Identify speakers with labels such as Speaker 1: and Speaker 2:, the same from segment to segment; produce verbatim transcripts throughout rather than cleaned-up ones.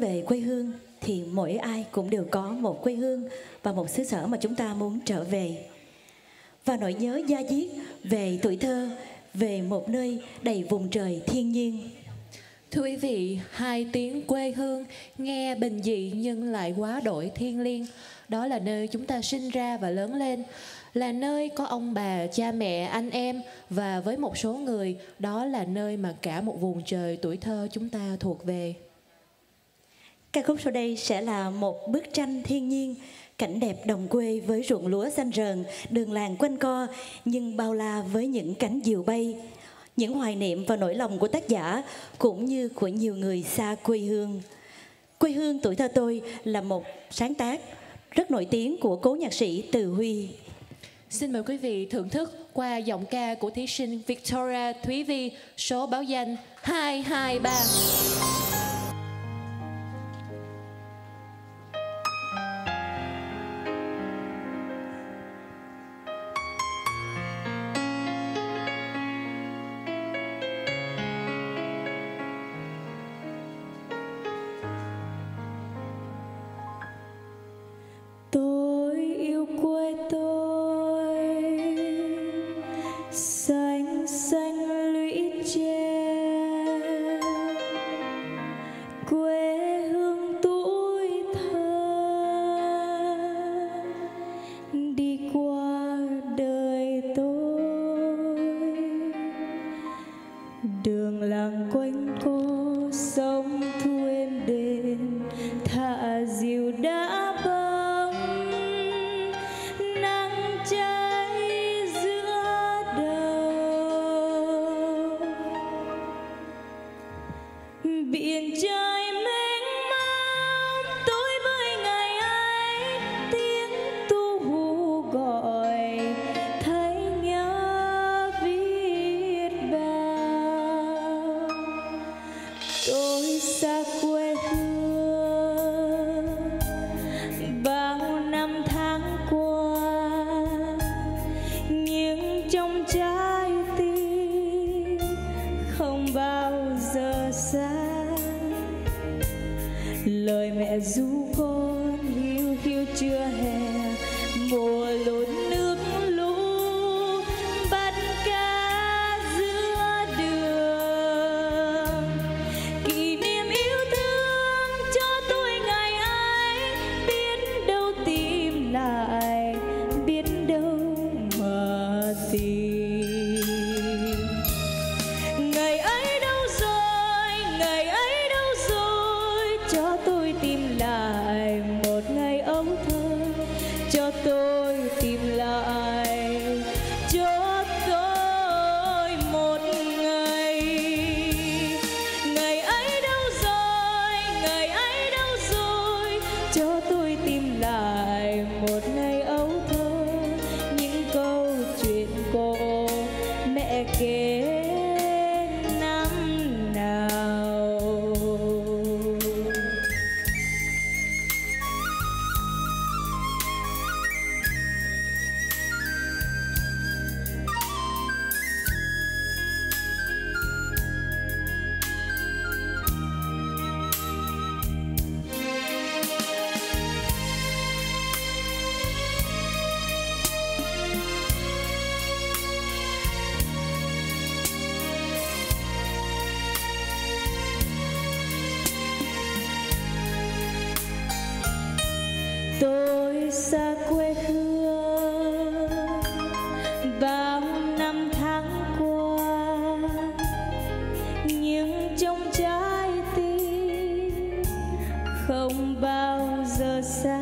Speaker 1: về quê hương thì mỗi ai cũng đều có một quê hương và một xứ sở mà chúng ta muốn trở về. Và nỗi nhớ da diết về tuổi thơ, về một nơi đầy vùng trời thiên nhiên.
Speaker 2: Thưa quý vị, hai tiếng quê hương nghe bình dị nhưng lại quá đổi thiêng liêng. Đó là nơi chúng ta sinh ra và lớn lên, là nơi có ông bà, cha mẹ, anh em, và với một số người, đó là nơi mà cả một vùng trời tuổi thơ chúng ta thuộc về.
Speaker 1: Ca khúc sau đây sẽ là một bức tranh thiên nhiên, cảnh đẹp đồng quê với ruộng lúa xanh rờn, đường làng quanh co nhưng bao la với những cánh diều bay. Những hoài niệm và nỗi lòng của tác giả cũng như của nhiều người xa quê hương. Quê hương tuổi thơ tôi là một sáng tác rất nổi tiếng của cố nhạc sĩ Từ Huy.
Speaker 2: Xin mời quý vị thưởng thức qua giọng ca của thí sinh Victoria Thúy Vi, số báo danh hai hai ba.
Speaker 1: Tôi yêu quê tôi, xanh xanh lũy tre, quê hương tuổi thơ đi qua đời tôi. Đường làng quanh co sông thu êm đềm, thả diều đã biển trời mênh mông. Tôi với ngày ấy tiếng tu hú gọi, thấy nhớ biết bao. Tôi xa quê hương bao năm tháng qua, nhưng trong trái tim không bao giờ xa. Lời mẹ ru con hiu hiu chưa hè, mùa lụt nước lũ bắt cá giữa đường. Kỷ niệm yêu thương cho tôi ngày ấy, biết đâu tìm lại, biết đâu mà tìm. Ngày ấy đâu rồi, ngày ấy đâu rồi, cho tôi tìm lại một ngày ấu thơ, cho tôi tìm lại, cho tôi một ngày. Ngày ấy đâu rồi, ngày ấy đâu rồi, cho tôi tìm lại một ngày ấu thơ, những câu chuyện cổ mẹ kể năm nào. Tôi xa quê hương bao năm tháng qua, nhưng trong trái tim không bao giờ xa.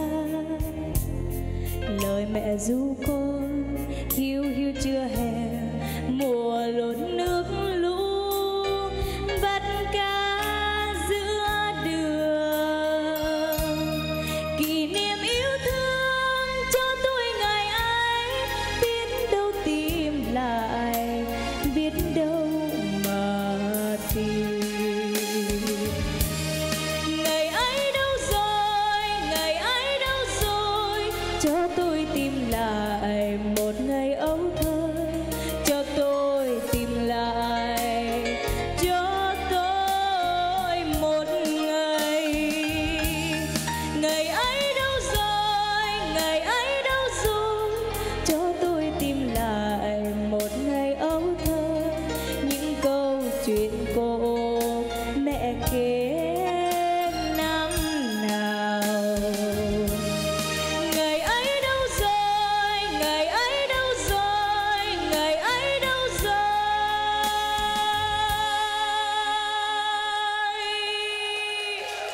Speaker 1: Lời mẹ ru con hiu hiu chưa hè, mùa lụt nước lũ bắt cá giữa đường. Kỷ niệm yêu thương cho tôi ngày ấy, biết đâu tìm lại, biết đâu mà tìm. Ngày ấy đâu rồi, ngày ấy đâu rồi, cho tôi tìm lại một ngày ấu thơ.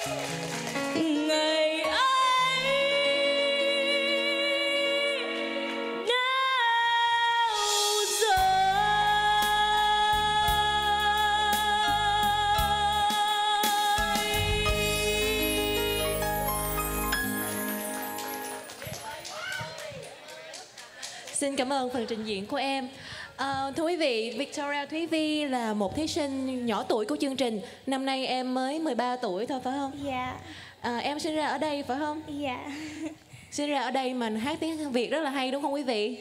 Speaker 1: Ngày ấy nào
Speaker 2: Xin cảm ơn phần trình diễn của em. À, thưa quý vị, Victoria Thúy Vi là một thí sinh nhỏ tuổi của chương trình. Năm nay em mới mười ba tuổi thôi phải không?
Speaker 3: Dạ.
Speaker 2: À, em sinh ra ở đây phải không?
Speaker 3: Dạ.
Speaker 2: Sinh ra ở đây mà hát tiếng Việt rất là hay đúng không quý vị?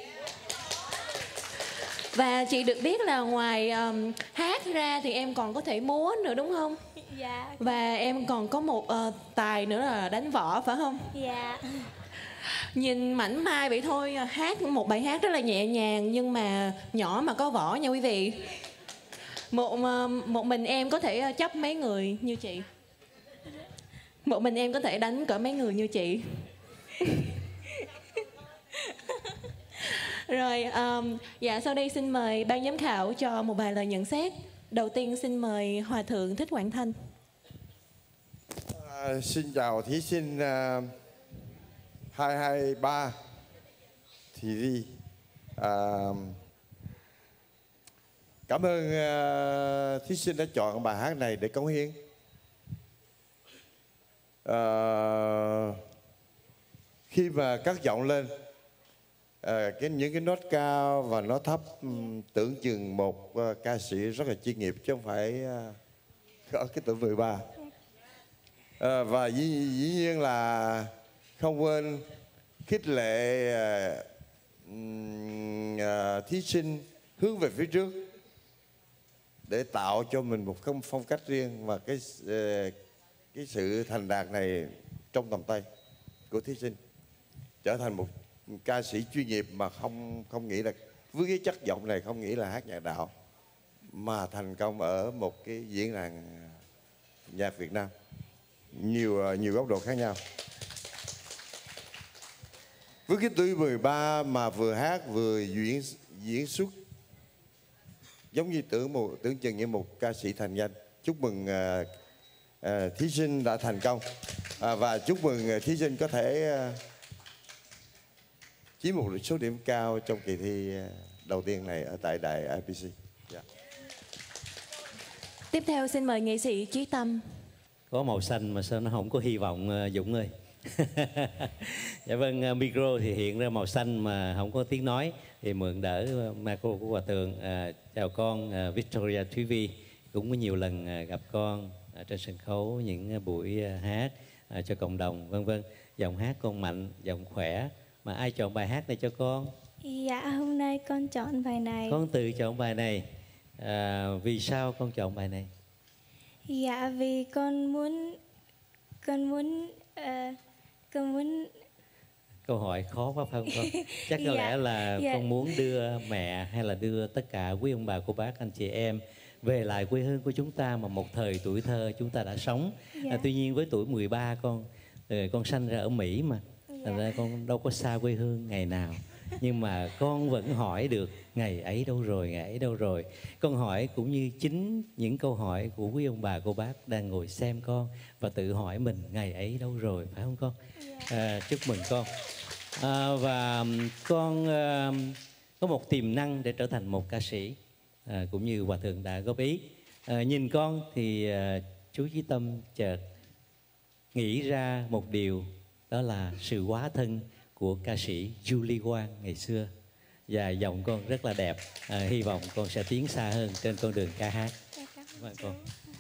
Speaker 2: Và chị được biết là ngoài um, hát ra thì em còn có thể múa nữa đúng không?
Speaker 3: Dạ.
Speaker 2: Và em còn có một uh, tài nữa là đánh võ phải không?
Speaker 3: Dạ.
Speaker 2: Nhìn mảnh mai vậy thôi, hát một bài hát rất là nhẹ nhàng nhưng mà nhỏ mà có võ nha quý vị. Một một mình em có thể chấp mấy người như chị. Một mình em có thể đánh cỡ mấy người như chị. Rồi, um, dạ sau đây xin mời ban giám khảo cho một vài lời nhận xét. Đầu tiên xin mời Hòa thượng Thích Quảng Thanh.
Speaker 4: À, xin chào thí sinh uh, hai hai ba Thị Vi. À, cảm ơn uh, thí sinh đã chọn bài hát này để cống hiến. À, khi mà cất giọng lên, à, cái những cái nốt cao và nốt thấp um, tưởng chừng một uh, ca sĩ rất là chuyên nghiệp chứ không phải uh, ở cái tuổi mười ba. À, và dĩ, dĩ nhiên là không quên khích lệ uh, uh, thí sinh hướng về phía trước để tạo cho mình một cái phong cách riêng, và cái uh, cái sự thành đạt này trong tầm tay của thí sinh, trở thành một ca sĩ chuyên nghiệp mà không không nghĩ là với cái chất giọng này không nghĩ là hát nhạc đạo, mà thành công ở một cái diễn đàn nhạc Việt Nam nhiều nhiều góc độ khác nhau. Với cái tuổi mười ba mà vừa hát vừa diễn diễn xuất giống như tưởng một tưởng chừng như một ca sĩ thành danh. Chúc mừng uh, uh, thí sinh đã thành công, uh, và chúc mừng uh, thí sinh có thể uh, chiếm một số điểm cao trong kỳ thi uh, đầu tiên này ở tại đài i pê xê. Yeah.
Speaker 2: Tiếp theo xin mời nghệ sĩ Chí Tâm.
Speaker 5: Có màu xanh mà sao nó không có hy vọng Dũng ơi. Dạ vâng, micro thì hiện ra màu xanh mà không có tiếng nói thì mượn đỡ micro của Hòa Thượng. À, chào con à, Victoria Thúy Vi, cũng có nhiều lần à, gặp con à, trên sân khấu những buổi à, hát à, cho cộng đồng vân vân. Giọng hát con mạnh, giọng khỏe, mà ai chọn bài hát này cho con?
Speaker 3: Dạ hôm nay con chọn bài này.
Speaker 5: Con tự chọn bài này. À, vì sao con chọn bài này?
Speaker 3: Dạ vì con muốn con muốn uh, con muốn
Speaker 5: Câu hỏi khó quá phải không con? Chắc có
Speaker 3: dạ,
Speaker 5: lẽ là
Speaker 3: dạ.
Speaker 5: con muốn đưa mẹ hay là đưa tất cả quý ông bà cô bác anh chị em về lại quê hương của chúng ta mà một thời tuổi thơ chúng ta đã sống.
Speaker 3: Dạ.
Speaker 5: À, tuy nhiên với tuổi mười ba con con sanh ra ở Mỹ mà,
Speaker 3: dạ.
Speaker 5: thành ra con đâu có xa quê hương ngày nào, nhưng mà con vẫn hỏi được ngày ấy đâu rồi, ngày ấy đâu rồi. Con hỏi cũng như chính những câu hỏi của quý ông bà cô bác đang ngồi xem con và tự hỏi mình ngày ấy đâu rồi, phải không con? À, chúc mừng con. À, và con à, có một tiềm năng để trở thành một ca sĩ, à, cũng như Hòa Thượng đã góp ý. À, nhìn con thì à, chú Chí Tâm chợt nghĩ ra một điều, đó là sự hóa thân của ca sĩ Julie Quang ngày xưa, và giọng con rất là đẹp. À, hy vọng con sẽ tiến xa hơn trên con đường ca hát. Vâng con.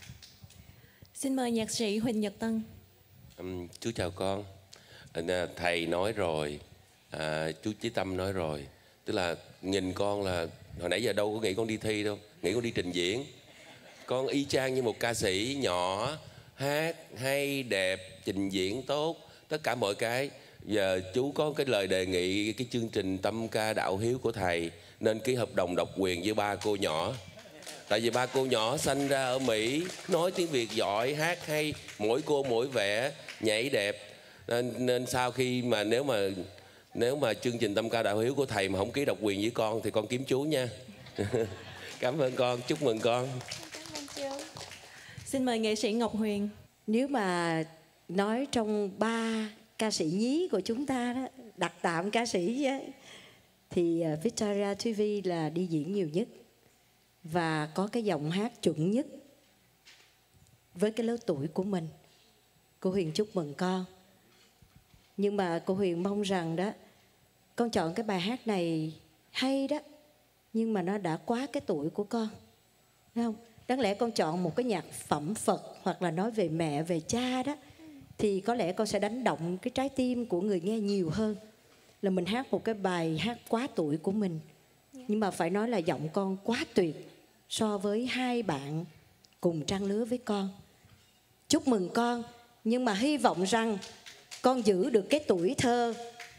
Speaker 2: Xin mời nhạc sĩ Huỳnh Nhật Tân.
Speaker 6: Um, chú chào con. À, thầy nói rồi, à, chú Chí Tâm nói rồi, tức là nhìn con là hồi nãy giờ đâu có nghĩ con đi thi đâu, nghĩ con đi trình diễn. Con y chang như một ca sĩ nhỏ, hát hay, đẹp, trình diễn tốt, tất cả mọi cái. Giờ chú có cái lời đề nghị cái chương trình Tâm Ca Đạo Hiếu của thầy nên ký hợp đồng độc quyền với ba cô nhỏ. Tại vì ba cô nhỏ sanh ra ở Mỹ, nói tiếng Việt giỏi, hát hay, mỗi cô mỗi vẻ, nhảy đẹp. Nên, nên sau khi mà nếu mà nếu mà chương trình Tâm Ca Đạo Hiếu của thầy mà không ký độc quyền với con thì con kiếm chú nha. Cảm ơn con, chúc mừng con.
Speaker 3: Cảm ơn chú.
Speaker 2: Xin mời nghệ sĩ Ngọc Huyền.
Speaker 7: Nếu mà nói trong ba ca sĩ nhí của chúng ta đó, đặt tạm ca sĩ á, thì Victoria ti vi là đi diễn nhiều nhất và có cái giọng hát chuẩn nhất với cái lứa tuổi của mình. Cô Huyền chúc mừng con. Nhưng mà cô Huyền mong rằng đó, con chọn cái bài hát này hay đó, nhưng mà nó đã quá cái tuổi của con, thấy không? Đáng lẽ con chọn một cái nhạc phẩm Phật hoặc là nói về mẹ, về cha đó, thì có lẽ con sẽ đánh động cái trái tim của người nghe nhiều hơn là mình hát một cái bài hát quá tuổi của mình. Nhưng mà phải nói là giọng con quá tuyệt so với hai bạn cùng trang lứa với con. Chúc mừng con, nhưng mà hy vọng rằng con giữ được cái tuổi thơ,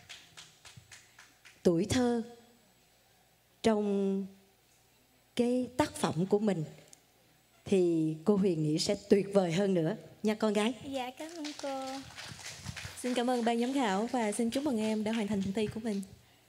Speaker 7: tuổi thơ trong cái tác phẩm của mình, thì cô Huyền nghĩ sẽ tuyệt vời hơn nữa nha con gái.
Speaker 3: Dạ cảm ơn cô.
Speaker 2: Xin cảm ơn ban giám khảo và xin chúc mừng em đã hoàn thành phần thi của mình.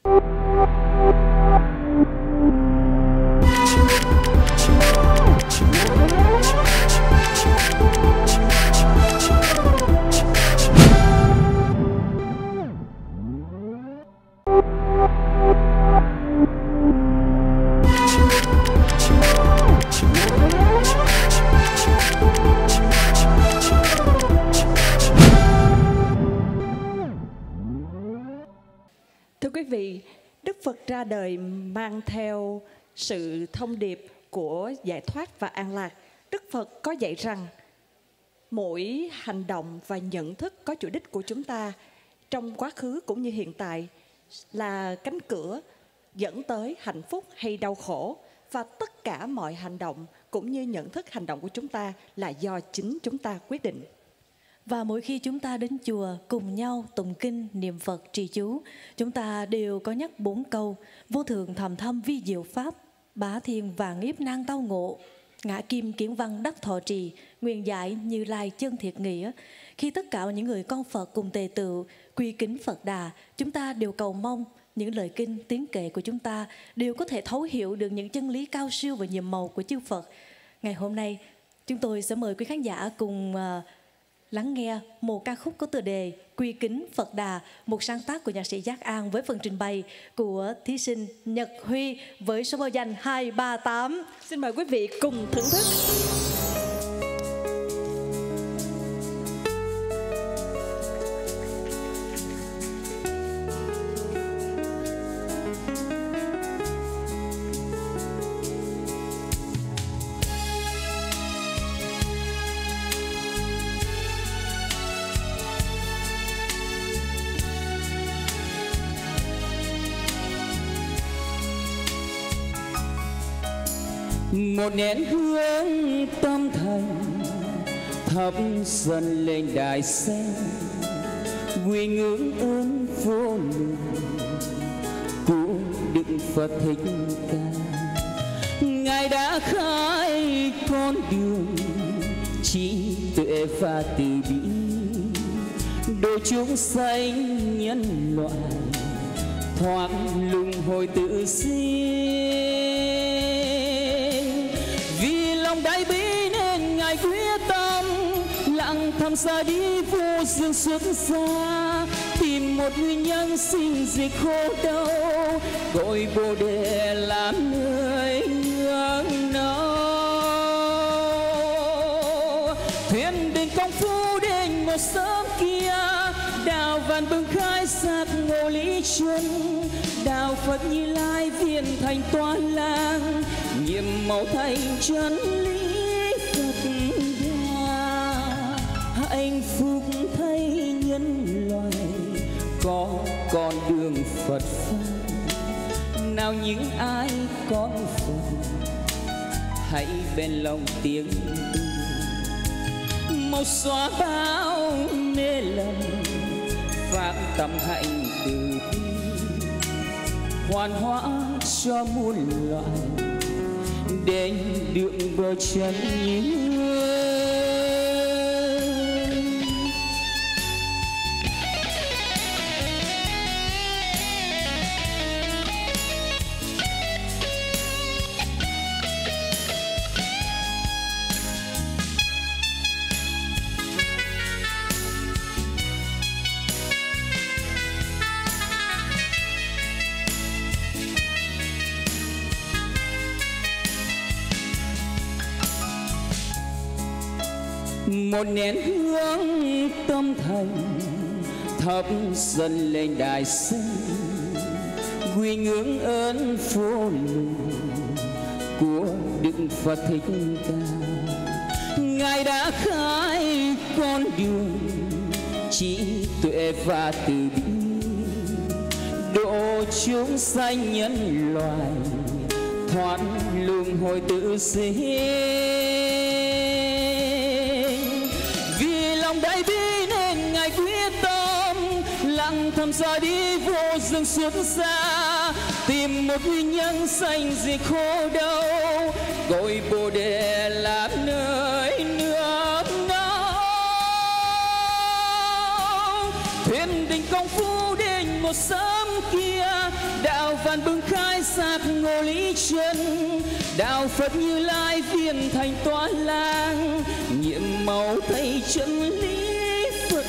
Speaker 8: Thưa quý vị, Đức Phật ra đời mang theo sự thông điệp của giải thoát và an lạc. Đức Phật có dạy rằng mỗi hành động và nhận thức có chủ đích của chúng ta trong quá khứ cũng như hiện tại là cánh cửa dẫn tới hạnh phúc hay đau khổ, và tất cả mọi hành động cũng như nhận thức hành động của chúng ta là do chính chúng ta quyết định.
Speaker 1: Và mỗi khi chúng ta đến chùa cùng nhau tụng kinh, niệm Phật, trì chú, chúng ta đều có nhắc bốn câu: vô thượng thầm thâm vi diệu pháp, bá thiên vạn yếp nan tao ngộ, ngã kim kiến văn đắc thọ trì, nguyện giải Như Lai chân thiệt nghĩa. Khi tất cả những người con Phật cùng tề tựu quy kính Phật Đà, chúng ta đều cầu mong những lời kinh, tiếng kệ của chúng ta đều có thể thấu hiểu được những chân lý cao siêu và nhiệm màu của chư Phật. Ngày hôm nay, chúng tôi sẽ mời quý khán giả cùng uh, lắng nghe một ca khúc có tựa đề Quy kính Phật Đà, một sáng tác của nhạc sĩ Giác An với phần trình bày của thí sinh Nhật Huy với số báo danh hai ba tám.
Speaker 8: Xin mời quý vị cùng thưởng thức.
Speaker 9: Một nén hương tâm thành thắp dần lên đài sen, quy ngưỡng ơn vô lượng của Đức Phật Thích Ca. Ngài đã khai con đường trí tuệ và từ bi, độ chúng sanh nhân loại thoát luân hồi tự sinh. Đại bi nên Ngài quyết tâm lặng thầm ra đi vô dương xuất gia, tìm một nguyên nhân sinh diệt khổ đau, cội Bồ Đề làm nơi nương náu. Thuyền đến công phu đến một sớm kia, đạo vạn bừng khai sát ngộ lý chân, đạo Phật Như Lai viên thành toán lang, nhiệm màu thành chân lý Phật Đà. Hạnh phúc thay nhân loại có con đường Phật pháp, nào những ai con Phật hãy bên lòng tiếng tu, mau xóa bao mê lầm phát tâm hạnh từ bi, hoàn hóa cho muôn loài đến đường bờ chân như. một nén hương tâm thành thắp dâng lên đài sen, quy ngưỡng ơn phố lùng của Đức Phật Thích Ca. Ngài đã khai con đường trí tuệ và từ bi, độ chúng sanh nhân loại thoát luân hồi tự sinh. Vì lòng đại bi nên Ngài quyết tâm lặng thầm ra đi vô rừng suốt xa, tìm một nguyên nhân sanh diệt khổ đau, cội Bồ Đề làm nơi nước nào. Thuyền đình công phu đến một sớm kia, đạo vạn bừng khai sát ngô lý chân, đạo Phật Như Lai viên thành tọa lang, nhiệm màu thay chân lý Phật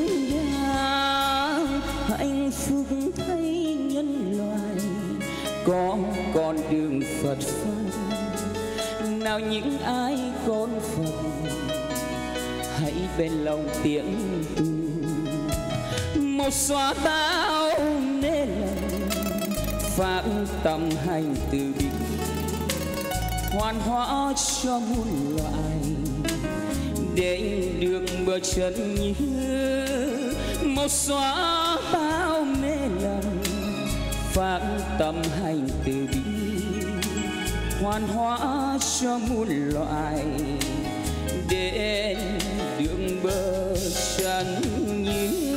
Speaker 9: đà. Hạnh phúc thay nhân loại có con đường Phật pháp, nào những ai con Phật hãy bên lòng tiếng tu, một xóa bao nê lầm phát tâm hành từ bi, hoàn hóa cho muôn loài để được bờ chân như một xóa bao mê lầm, phát tâm hành từ bi, hoàn hóa cho muôn loài đến đường bờ chân như.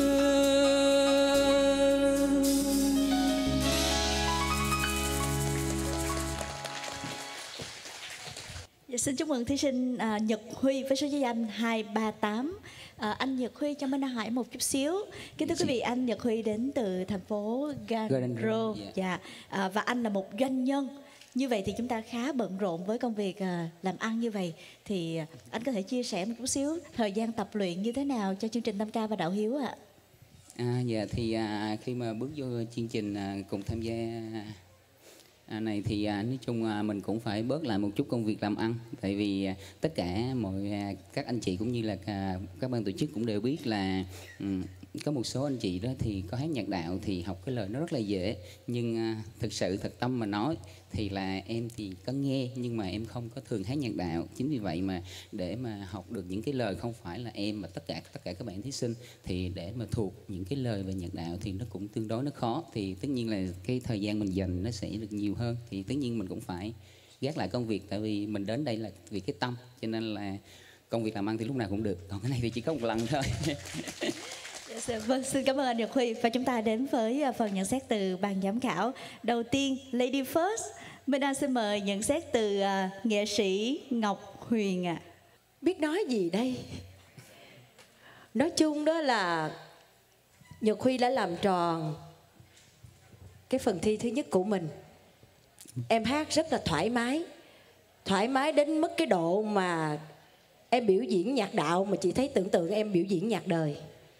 Speaker 1: Dạ, xin chúc mừng thí sinh à, Nhật Huy với số giấy danh hai ba tám. À, anh Nhật Huy cho Minh hỏi một chút xíu. Kính thưa quý vị, anh Nhật Huy đến từ thành phố Ganro, yeah. Dạ, à, và anh là một doanh nhân. Như vậy thì chúng ta khá bận rộn với công việc à, làm ăn như vậy. Thì anh có thể chia sẻ một chút xíu thời gian tập luyện như thế nào cho chương trình Tam Ca và Đạo Hiếu ạ?
Speaker 10: À, dạ thì à, khi mà bước vô chương trình à, cùng tham gia À, này thì à, nói chung à, mình cũng phải bớt lại một chút công việc làm ăn, tại vì à, tất cả mọi à, các anh chị cũng như là à, các ban tổ chức cũng đều biết là um, có một số anh chị đó thì có hát nhạc đạo thì học cái lời nó rất là dễ, nhưng à, thực sự thật tâm mà nói thì là em thì có nghe nhưng mà em không có thường hát nhạc đạo. Chính vì vậy mà để mà học được những cái lời, không phải là em mà tất cả tất cả các bạn thí sinh, thì để mà thuộc những cái lời về nhạc đạo thì nó cũng tương đối nó khó. Thì tất nhiên là cái thời gian mình dành nó sẽ được nhiều hơn, thì tất nhiên mình cũng phải gác lại công việc, tại vì mình đến đây là vì cái tâm, cho nên là công việc làm ăn thì lúc nào cũng được, còn cái này thì chỉ có một lần thôi.
Speaker 1: Vâng, xin cảm ơn anh Nhật Huy. Và chúng ta đến với phần nhận xét từ ban giám khảo. Đầu tiên, Lady First, Minh Anh xin mời nhận xét từ uh, nghệ sĩ Ngọc Huyền ạ. À.
Speaker 7: Biết nói gì đây? Nói chung đó là Nhật Huy đã làm tròn cái phần thi thứ nhất của mình. Em hát rất là thoải mái, thoải mái đến mức cái độ mà em biểu diễn nhạc đạo mà chị thấy tưởng tượng em biểu diễn nhạc đời.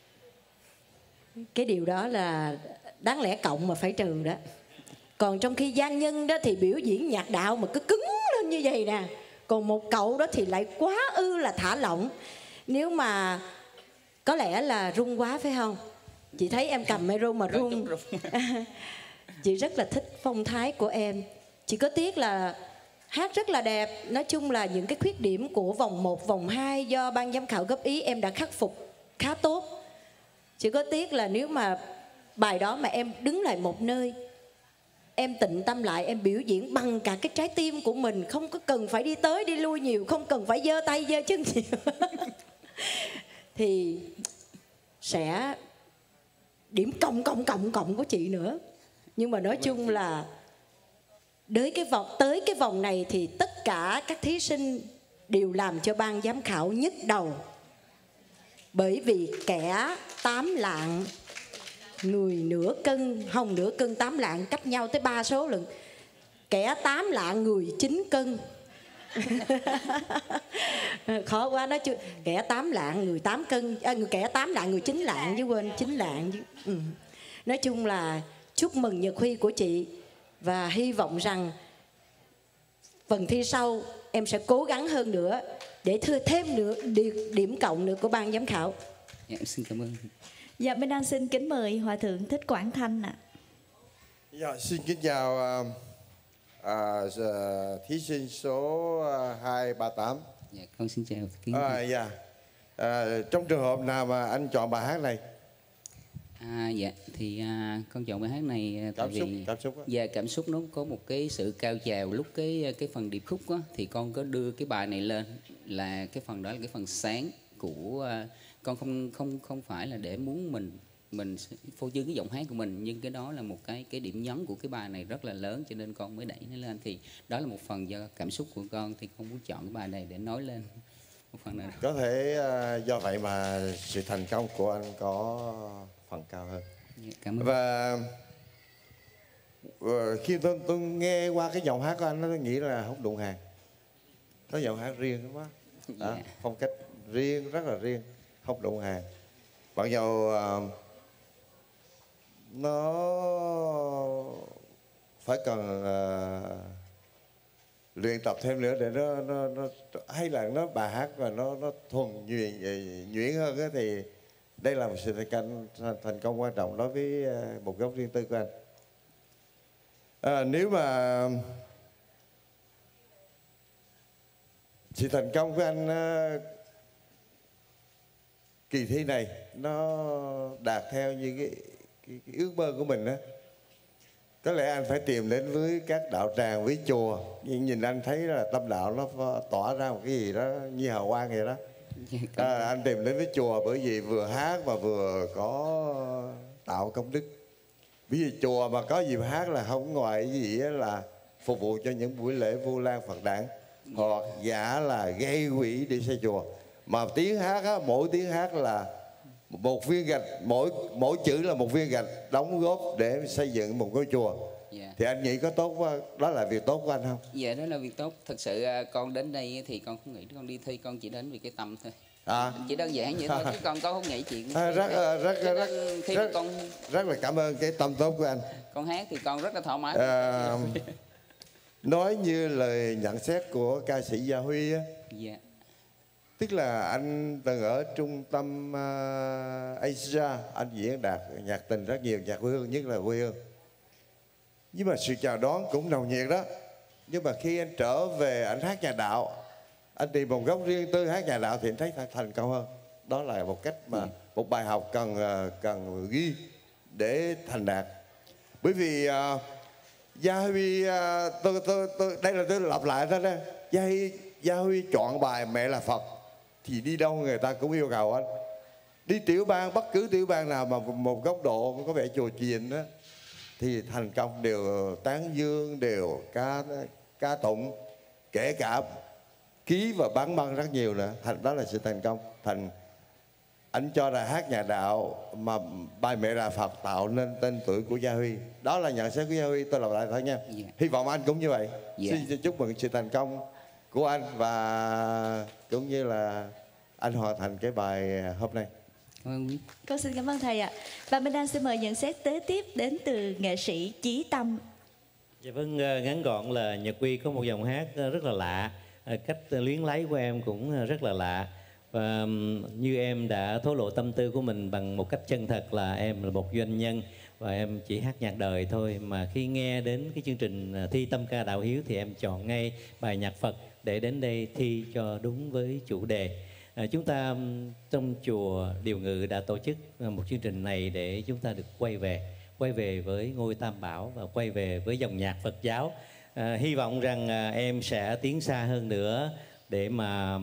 Speaker 7: Cái điều đó là đáng lẽ cộng mà phải trừ đó. Còn trong khi Giang Nhân đó thì biểu diễn nhạc đạo mà cứ cứng lên như vậy nè, còn một cậu đó thì lại quá ư là thả lỏng. Nếu mà có lẽ là rung quá phải không? Chị thấy em cầm micro mà rung. Chị rất là thích phong thái của em. Chỉ có tiếc là hát rất là đẹp. Nói chung là những cái khuyết điểm của vòng một, vòng hai do ban giám khảo góp ý em đã khắc phục khá tốt. Chỉ có tiếc là nếu mà bài đó mà em đứng lại một nơi, em tịnh tâm lại, em biểu diễn bằng cả cái trái tim của mình, không có cần phải đi tới đi lui nhiều, không cần phải giơ tay giơ chân nhiều thì sẽ điểm cộng cộng cộng cộng của chị nữa. Nhưng mà nói chung là tới cái vòng tới cái vòng này thì tất cả các thí sinh đều làm cho ban giám khảo nhức đầu. Bởi vì kẻ tám lạng người nửa cân, không nửa cân tám lạng cách nhau tới ba số lần. Kẻ tám lạng người chín cân. Khó quá nói chứ. Kẻ tám lạng người tám cân, à, người kẻ tám lạng người chín lạng chứ quên chín lạng chứ. Ừ. Nói chung là chúc mừng Nhật Huy của chị và hy vọng rằng phần thi sau em sẽ cố gắng hơn nữa để thưa thêm nữa điểm, điểm cộng nữa của ban giám khảo.
Speaker 10: Dạ, em xin cảm ơn.
Speaker 1: Dạ, Minh Anh xin kính mời Hòa thượng Thích Quảng Thanh ạ.
Speaker 4: Dạ, xin kính chào à, à, thí sinh số hai ba tám.
Speaker 10: Dạ, con xin chào. Kính
Speaker 4: À, dạ. À, trong trường hợp nào mà anh chọn bài hát này?
Speaker 10: À, dạ, thì à, con chọn bài hát này tại
Speaker 4: Cảm xúc,
Speaker 10: vì
Speaker 4: cảm xúc á.
Speaker 10: dạ, cảm xúc nó có một cái sự cao trào lúc cái cái phần điệp khúc á, thì con có đưa cái bài này lên là cái phần đó là cái phần sáng của à, con không không không phải là để muốn mình mình phô trương cái giọng hát của mình, nhưng cái đó là một cái cái điểm nhấn của cái bài này rất là lớn, cho nên con mới đẩy nó lên. Thì đó là một phần do cảm xúc của con, thì con muốn chọn cái bài này để nói lên một phần này.
Speaker 4: Có thể uh, do vậy mà sự thành công của anh có phần cao hơn.
Speaker 10: Dạ, cảm ơn.
Speaker 4: Và uh, khi tôi, tôi nghe qua cái giọng hát của anh, nó nghĩ là Húc Đụng Hàng. Nó giọng hát riêng lắm á. Đó,
Speaker 10: Dạ.
Speaker 4: phong cách riêng, rất là riêng. Húc Đụng Hàng. Mặc dù uh, nó phải cần uh, luyện tập thêm nữa để nó, nó, nó hay là nó bài hát và nó nó thuần nhuyễn nhuyễn hơn á, thì đây là một sự thành công thành công quan trọng đối với một góc riêng tư của anh. À, nếu mà sự thành công của anh uh, kỳ thi này nó đạt theo như cái, cái, cái ước mơ của mình á, có lẽ anh phải tìm đến với các đạo tràng, với chùa. Nhưng nhìn anh thấy là tâm đạo nó tỏa ra một cái gì đó như hào quang vậy đó. À, anh tìm đến với chùa bởi vì vừa hát mà vừa có tạo công đức. Ví dụ chùa mà có dịp hát là không ngoài cái gì là phục vụ cho những buổi lễ Vu Lan Phật đản, hoặc giả là gây quỹ để xây chùa. Mà tiếng hát á, mỗi tiếng hát là một viên gạch, mỗi mỗi chữ là một viên gạch đóng góp để xây dựng một ngôi chùa.
Speaker 10: Dạ.
Speaker 4: Thì anh nghĩ có tốt quá, đó là việc tốt của anh không?
Speaker 10: Dạ, đó là việc tốt. Thật sự con đến đây thì con không nghĩ con đi thi, con chỉ đến vì cái tâm thôi.
Speaker 4: À.
Speaker 10: Chỉ đơn giản vậy thôi, chứ con con không nghĩ chuyện.
Speaker 4: À, rất, rất, rất, rất,
Speaker 10: khi
Speaker 4: rất,
Speaker 10: mà con
Speaker 4: rất là cảm ơn cái tâm tốt của anh.
Speaker 10: con hát thì con rất là thoải mái.
Speaker 4: À, nói như lời nhận xét của ca sĩ Gia Huy á,
Speaker 10: Dạ.
Speaker 4: tức là anh từng ở trung tâm uh, Asia, anh diễn đạt nhạc tình rất nhiều, nhạc quê hương, nhất là quê hương. Nhưng mà sự chào đón cũng nồng nhiệt đó. Nhưng mà khi anh trở về anh hát nhà đạo, anh tìm một góc riêng tư hát nhà đạo thì anh thấy thành công hơn. Đó là một cách mà một bài học cần cần ghi để thành đạt. Bởi vì uh, Gia Huy, uh, tôi, tôi, tôi, đây là tôi lặp lại thôi đó. Gia Huy, Gia Huy chọn bài Mẹ là Phật thì đi đâu người ta cũng yêu cầu anh. Đi tiểu bang, bất cứ tiểu bang nào mà một góc độ có vẻ chùa chiền đó, thì thành công đều tán dương, đều ca ca tụng, kể cả ký và bán băng rất nhiều nữa. Thành đó là sự thành công. Thành anh cho là hát nhà đạo mà bài Mẹ là Phật tạo nên tên tuổi của Gia Huy. Đó là nhận xét của Gia Huy, tôi lặp lại thôi nha.
Speaker 10: Yeah.
Speaker 4: Hy vọng anh cũng như vậy.
Speaker 10: Yeah.
Speaker 4: Xin chúc mừng sự thành công của anh và cũng như là anh hoàn thành cái bài hôm nay.
Speaker 10: Cảm ơn.
Speaker 1: Con xin cảm ơn thầy ạ. Và Minh Anh xin mời nhận xét kế tiếp đến từ nghệ sĩ Chí Tâm.
Speaker 5: Dạ vâng, ngắn gọn là Nhật Quy có một dòng hát rất là lạ, cách luyến lấy của em cũng rất là lạ. Và như em đã thổ lộ tâm tư của mình bằng một cách chân thật là em là một doanh nhân và em chỉ hát nhạc đời thôi, mà khi nghe đến cái chương trình thi Tâm Ca Đạo Hiếu thì em chọn ngay bài nhạc Phật để đến đây thi cho đúng với chủ đề. À, chúng ta trong chùa Điều Ngự đã tổ chức một chương trình này để chúng ta được quay về quay về với ngôi Tam Bảo và quay về với dòng nhạc Phật giáo. À, hy vọng rằng à, em sẽ tiến xa hơn nữa để mà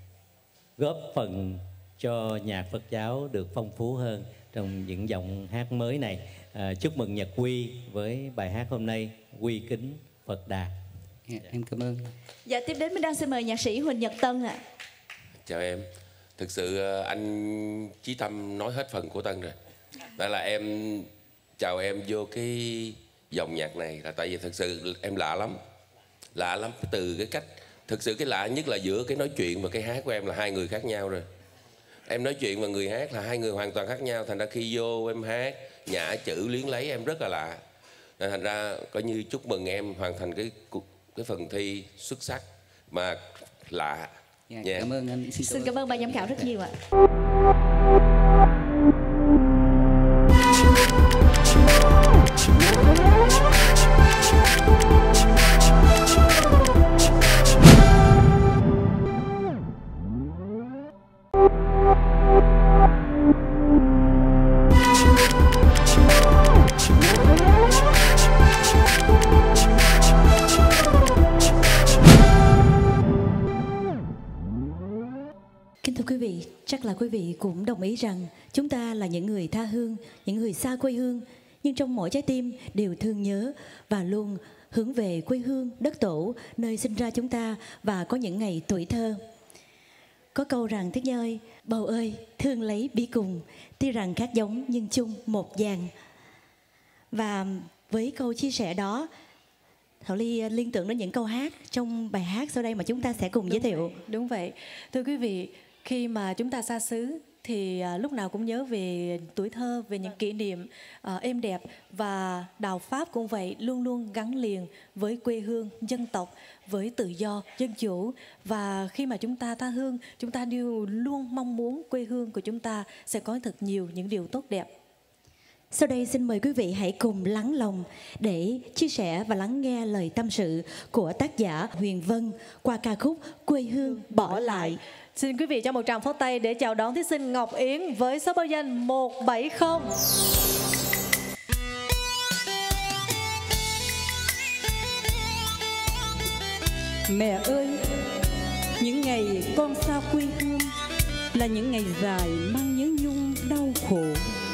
Speaker 5: góp phần cho nhạc Phật giáo được phong phú hơn trong những giọng hát mới này. À, chúc mừng Nhật Quy với bài hát hôm nay Quy Kính Phật Đà.
Speaker 10: Yeah, em cảm ơn.
Speaker 1: Dạ, tiếp đến Minh Anh xin mời nhạc sĩ Huỳnh Nhật Tân ạ.
Speaker 6: Chào em. Thực sự anh Chí Tâm nói hết phần của Tân rồi. Đó là em chào em vô cái dòng nhạc này là tại vì thực sự em lạ lắm. Lạ lắm từ cái cách, thực sự cái lạ nhất là giữa cái nói chuyện và cái hát của em là hai người khác nhau rồi. Em nói chuyện và người hát là hai người hoàn toàn khác nhau. Thành ra khi vô em hát, nhả chữ luyến lấy em rất là lạ. Nên thành ra coi như chúc mừng em hoàn thành cái cái phần thi xuất sắc mà lạ.
Speaker 10: Dạ,
Speaker 6: Dạ.
Speaker 10: cảm ơn anh.
Speaker 1: Xin cảm ơn ban giám khảo rất nhiều ạ. Kính thưa quý vị, chắc là quý vị cũng đồng ý rằng chúng ta là những người tha hương, những người xa quê hương, nhưng trong mỗi trái tim đều thương nhớ và luôn hướng về quê hương, đất tổ, nơi sinh ra chúng ta và có những ngày tuổi thơ. Có câu rằng Tuyết Nhi ơi, bầu ơi, thương lấy bí cùng, tuy rằng khác giống nhưng chung một dàn. Và với câu chia sẻ đó, Thảo Ly liên tưởng đến những câu hát trong bài hát sau đây mà chúng ta sẽ cùng giới thiệu.
Speaker 11: Vậy, đúng vậy. Thưa quý vị, khi mà chúng ta xa xứ thì à, lúc nào cũng nhớ về tuổi thơ, về những kỷ niệm à, êm đẹp. Và Đào Pháp cũng vậy, luôn luôn gắn liền với quê hương, dân tộc, với tự do, dân chủ. Và khi mà chúng ta tha hương, chúng ta đều luôn mong muốn quê hương của chúng ta sẽ có thật nhiều những điều tốt đẹp.
Speaker 1: Sau đây xin mời quý vị hãy cùng lắng lòng để chia sẻ và lắng nghe lời tâm sự của tác giả Huyền Vân qua ca khúc Quê hương bỏ lại.
Speaker 11: Xin quý vị cho một tràng pháo tay để chào đón thí sinh Ngọc Yến với số báo danh một bảy không.
Speaker 9: Mẹ ơi, những ngày con xa quê hương là những ngày dài mang nhớ nhung đau khổ.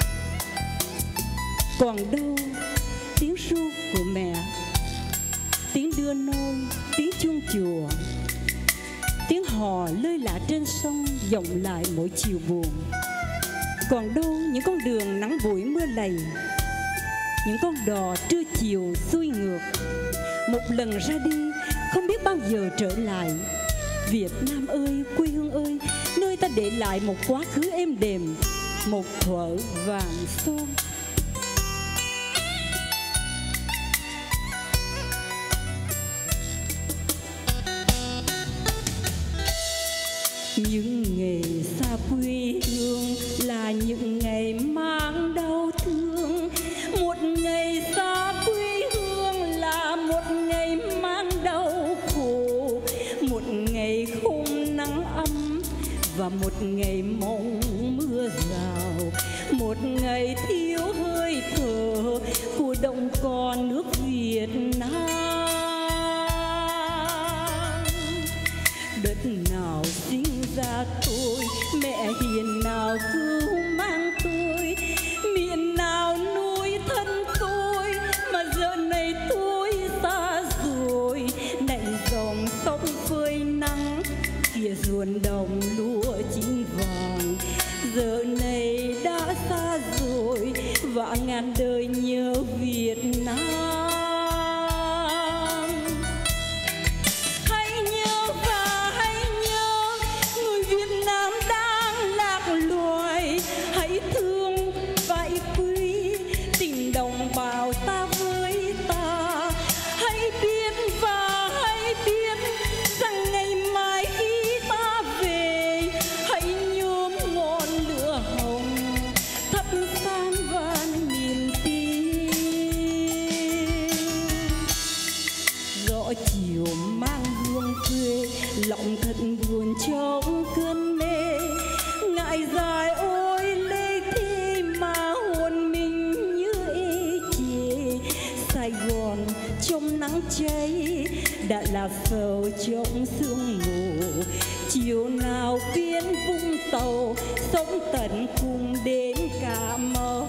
Speaker 9: Còn đâu tiếng ru của mẹ, tiếng đưa nôi, tiếng chuông chùa, tiếng hò lơi lả trên sông vọng lại mỗi chiều buồn. Còn đâu những con đường nắng bụi mưa lầy, những con đò trưa chiều xuôi ngược. Một lần ra đi không biết bao giờ trở lại. Việt Nam ơi, quê hương ơi, nơi ta để lại một quá khứ êm đềm, một thuở vàng son. Những ngày xa quê hương là những ngày mang đau thương. Một ngày xa quê hương là một ngày mang đau khổ. Một ngày không nắng ấm và một ngày mong mưa rào. Một ngày thiếu hơi thở của đồng con nước Việt Nam. Đất nào sinh ra tôi, mẹ hiền nào cứu mang tôi, miền nào nuôi thân tôi mà giờ này tôi xa rồi. Này dòng sông phơi nắng, kia ruộng đồng lúa chín vàng, giờ này đã xa rồi và ngàn đời nhớ Việt Nam. Lòng thật buồn trong cơn mê, ngại dài ôi lê thế mà hồn mình như ê chề. Sài Gòn trong nắng cháy đã là sầu trong sương mù. Chiều nào biến Vũng Tàu sống tận cùng đến Cà Mau.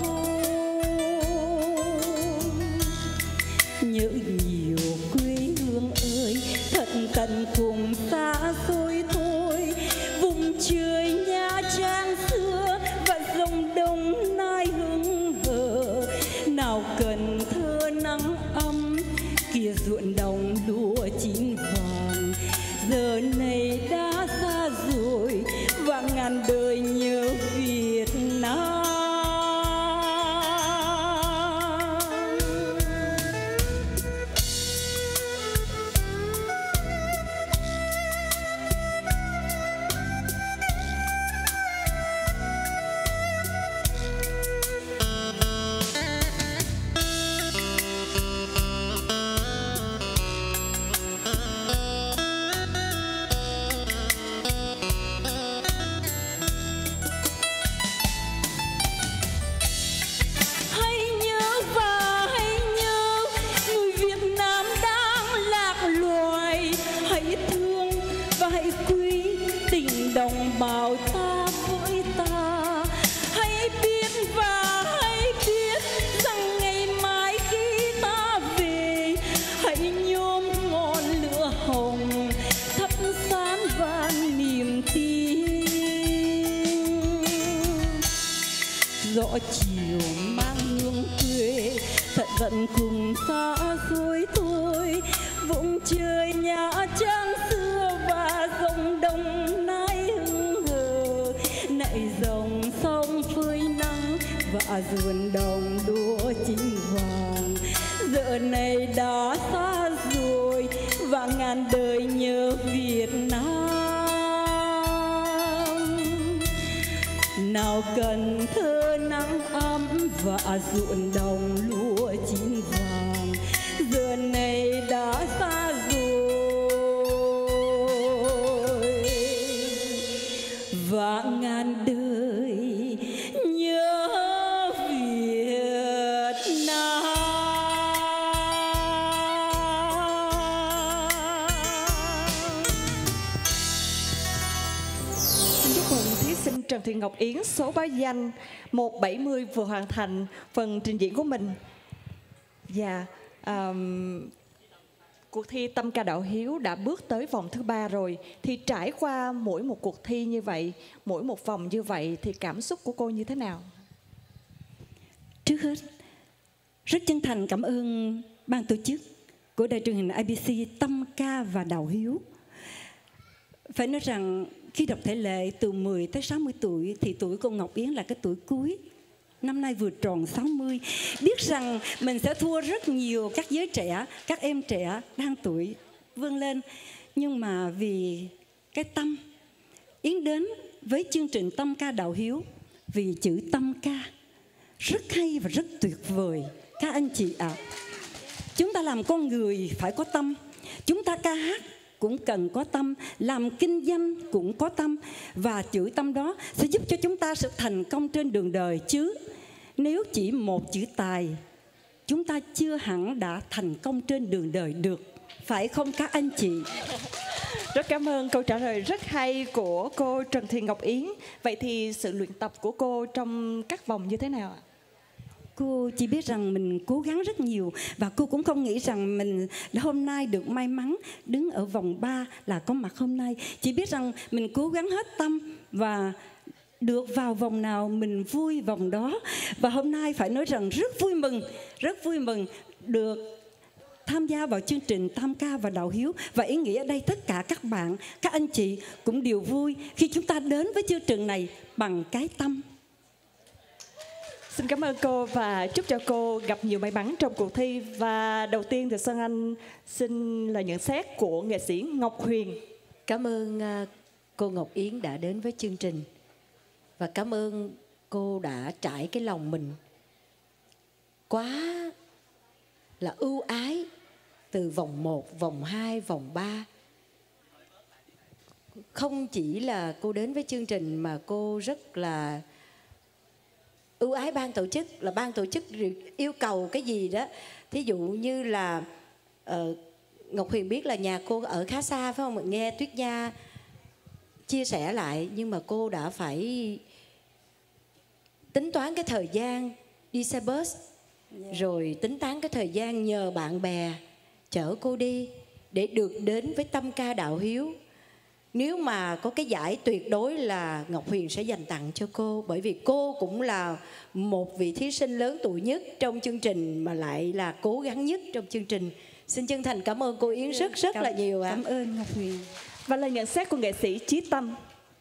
Speaker 9: Nhớ nhiều quê hương ơi, thật tận cùng xa xôi thôi. Vùng trời Nha Trang xưa và dòng Đồng Nai hững hờ. Nào Cần Thơ nắng ấm, kia ruộng đồng lúa chín vàng, giờ này đã xa rồi và ngàn đời nhớ Việt Nam.
Speaker 12: gió chiều mang hương quê phận vận cùng xa xôi thôi. Vùng trời nhà trang xưa và dòng đông nay hững hờ, nạy dòng sông phơi nắng và ruộng đồng đua chín vàng. Giờ này đã xa rồi và ngàn đời nhớ Việt Nam. Nào Cần Thơ nắng ấm và ruộng đồng lúa chín vàng. Giờ này đã xa rồi và ngàn đời nhớ Việt Nam.
Speaker 8: Xin chúc mừng thí sinh Trần Thị Ngọc Yến số báo danh một bảy không vừa hoàn thành phần trình diễn của mình. Và um, cuộc thi Tâm Ca Đạo Hiếu đã bước tới vòng thứ ba rồi. Thì trải qua mỗi một cuộc thi như vậy, mỗi một vòng như vậy thì cảm xúc của cô như thế nào?
Speaker 12: Trước hết, rất chân thành cảm ơn ban tổ chức của đài truyền hình i bê xê Tâm Ca và Đạo Hiếu. Phải nói rằng khi đọc thể lệ từ mười tới sáu mươi tuổi thì tuổi cô Ngọc Yến là cái tuổi cuối. Năm nay vừa tròn sáu mươi. Biết rằng mình sẽ thua rất nhiều các giới trẻ, các em trẻ đang tuổi vươn lên. Nhưng mà vì cái tâm, Yến đến với chương trình Tâm Ca Đạo Hiếu vì chữ tâm ca rất hay và rất tuyệt vời. Các anh chị ạ, à, chúng ta làm con người phải có tâm. Chúng ta ca hát cũng cần có tâm, làm kinh doanh cũng có tâm. Và chữ tâm đó sẽ giúp cho chúng ta sẽ thành công trên đường đời. Chứ nếu chỉ một chữ tài, chúng ta chưa hẳn đã thành công trên đường đời được. Phải không các anh chị?
Speaker 8: Rất cảm ơn câu trả lời rất hay của cô Trần Thị Ngọc Yến. Vậy thì sự luyện tập của cô trong các vòng như thế nào ạ?
Speaker 12: Cô chỉ biết rằng mình cố gắng rất nhiều. Và cô cũng không nghĩ rằng mình hôm nay được may mắn đứng ở vòng ba là có mặt hôm nay. Chỉ biết rằng mình cố gắng hết tâm và được vào vòng nào mình vui vòng đó. Và hôm nay phải nói rằng rất vui mừng, rất vui mừng được tham gia vào chương trình Tam Ca và Đạo Hiếu. Và ý nghĩa ở đây tất cả các bạn, các anh chị cũng đều vui khi chúng ta đến với chương trình này bằng cái tâm.
Speaker 8: Xin cảm ơn cô và chúc cho cô gặp nhiều may mắn trong cuộc thi. Và đầu tiên thì Sơn Anh xin lời nhận xét của nghệ sĩ Ngọc Huyền.
Speaker 7: Cảm ơn cô Ngọc Yến đã đến với chương trình. Và cảm ơn cô đã trải cái lòng mình quá là ưu ái từ vòng một, vòng hai, vòng ba. Không chỉ là cô đến với chương trình mà cô rất là ưu ái ban tổ chức. Là ban tổ chức yêu cầu cái gì đó, thí dụ như là uh, Ngọc Huyền biết là nhà cô ở khá xa phải không? Mình nghe Tuyết Nha chia sẻ lại, nhưng mà cô đã phải tính toán cái thời gian đi xe bus, yeah. Rồi tính toán cái thời gian nhờ bạn bè chở cô đi để được đến với Tâm Ca Đạo Hiếu. Nếu mà có cái giải tuyệt đối là Ngọc Huyền sẽ dành tặng cho cô. Bởi vì cô cũng là một vị thí sinh lớn tuổi nhất trong chương trình, mà lại là cố gắng nhất trong chương trình. Xin chân thành cảm ơn cô Yến rất rất
Speaker 12: cảm,
Speaker 7: là nhiều ạ.
Speaker 12: Cảm ơn Ngọc Huyền.
Speaker 8: Và lời nhận xét của nghệ sĩ Chí Tâm.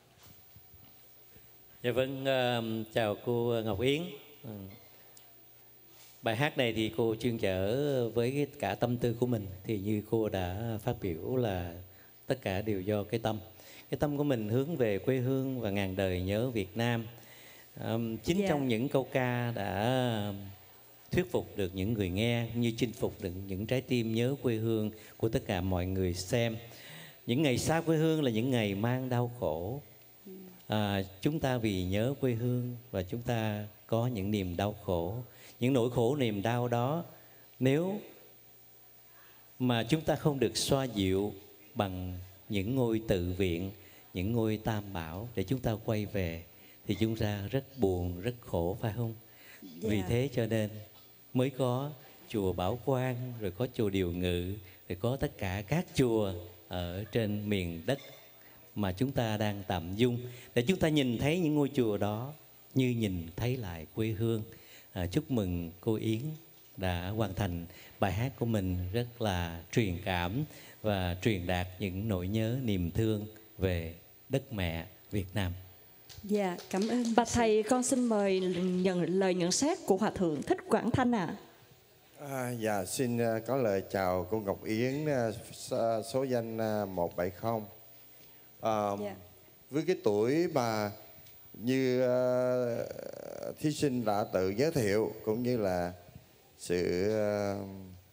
Speaker 5: Dạ vâng, uh, chào cô Ngọc Yến. uh, Bài hát này thì cô chuyên chở với cả tâm tư của mình. Thì như cô đã phát biểu là tất cả đều do cái tâm. Cái tâm của mình hướng về quê hương và ngàn đời nhớ Việt Nam. um, Chính yeah. trong những câu ca đã thuyết phục được những người nghe, như chinh phục được những trái tim nhớ quê hương của tất cả mọi người xem. Những ngày xa quê hương là những ngày mang đau khổ. À, chúng ta vì nhớ quê hương và chúng ta có những niềm đau khổ. Những nỗi khổ niềm đau đó, nếu mà chúng ta không được xoa dịu bằng những ngôi tự viện, những ngôi tam bảo để chúng ta quay về, thì chúng ta rất buồn, rất khổ, phải không? Yeah. Vì thế cho nên mới có chùa Bảo Quang, rồi có chùa Điều Ngự, rồi có tất cả các chùa ở trên miền đất mà chúng ta đang tạm dung, để chúng ta nhìn thấy những ngôi chùa đó như nhìn thấy lại quê hương. À, chúc mừng cô Yến đã hoàn thành bài hát của mình rất là truyền cảm và truyền đạt những nỗi nhớ niềm thương về đất mẹ Việt Nam.
Speaker 8: Dạ, cảm ơn. Bà thầy, con xin mời nhận lời nhận xét của Hòa thượng Thích Quảng Thanh ạ. À.
Speaker 4: À, dạ, xin uh, có lời chào cô Ngọc Yến, uh, số danh uh, một bảy không. Uh, yeah. Với cái tuổi mà như uh, thí sinh đã tự giới thiệu cũng như là sự uh,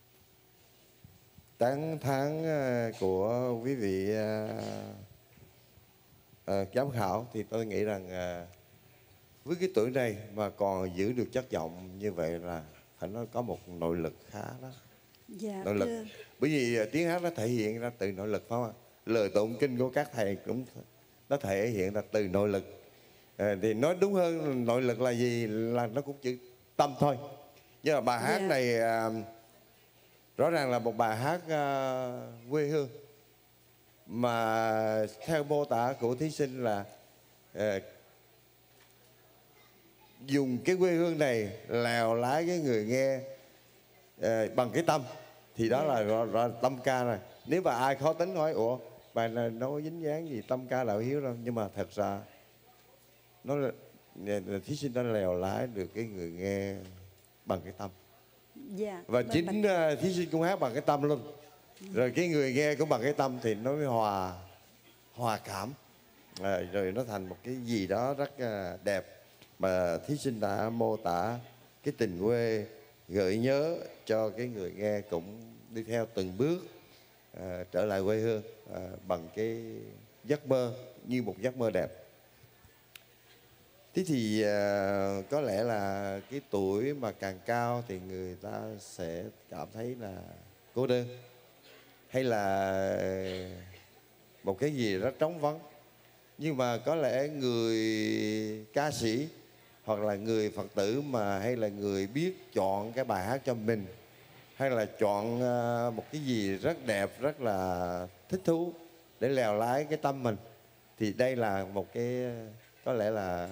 Speaker 4: tán thán uh, của quý vị uh, uh, giám khảo, thì tôi nghĩ rằng uh, với cái tuổi này mà còn giữ được chất giọng như vậy là phải nói có một nội lực khá đó. Dạ, nội lực. Thưa. Bởi vì tiếng hát nó thể hiện ra từ nội lực, phải không ạ? Lời tụng kinh của các thầy cũng nó thể hiện ra từ nội lực. À, thì nói đúng hơn, nội lực là gì? Là nó cũng chữ tâm thôi. Nhưng mà bài hát dạ. này à, rõ ràng là một bài hát à, quê hương, mà theo mô tả của thí sinh là à, dùng cái quê hương này lèo lái cái người nghe uh, bằng cái tâm, thì đó là rõ, rõ, tâm ca rồi. Nếu mà ai khó tính nói ủa bài này nó có dính dáng gì tâm ca đạo hiếu đâu, nhưng mà thật ra nó là, thí sinh đã lèo lái được cái người nghe bằng cái tâm. Yeah, và chính uh, thí sinh cũng hát bằng cái tâm luôn, rồi cái người nghe cũng bằng cái tâm, thì nó mới hòa hòa cảm, à, rồi nó thành một cái gì đó rất uh, đẹp. Mà thí sinh đã mô tả cái tình quê, gợi nhớ cho cái người nghe cũng đi theo từng bước à, trở lại quê hương à, bằng cái giấc mơ, như một giấc mơ đẹp. Thế thì à, có lẽ là cái tuổi mà càng cao thì người ta sẽ cảm thấy là cô đơn, hay là một cái gì rất trống vắng. Nhưng mà có lẽ người ca sĩ hoặc là người Phật tử mà hay là người biết chọn cái bài hát cho mình, hay là chọn một cái gì rất đẹp, rất là thích thú để lèo lái cái tâm mình, thì đây là một cái, có lẽ là